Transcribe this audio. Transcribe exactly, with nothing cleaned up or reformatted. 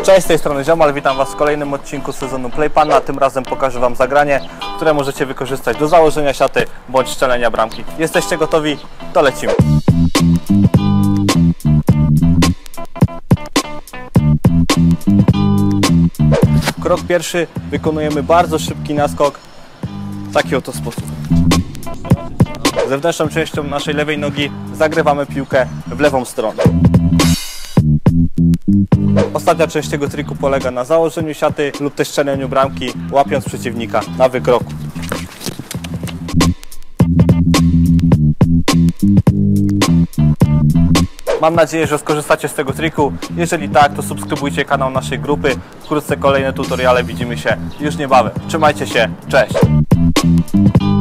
Cześć, z tej strony Ziomal, witam Was w kolejnym odcinku sezonu Playpana. Tym razem pokażę Wam zagranie, które możecie wykorzystać do założenia siaty bądź strzelenia bramki. Jesteście gotowi? To lecimy! Krok pierwszy, wykonujemy bardzo szybki naskok w taki oto sposób. Zewnętrzną częścią naszej lewej nogi zagrywamy piłkę w lewą stronę. Ostatnia część tego triku polega na założeniu siaty lub też strzeleniu bramki, łapiąc przeciwnika na wykroku. Mam nadzieję, że skorzystacie z tego triku. Jeżeli tak, to subskrybujcie kanał naszej grupy. Wkrótce kolejne tutoriale, widzimy się już niebawem. Trzymajcie się, cześć!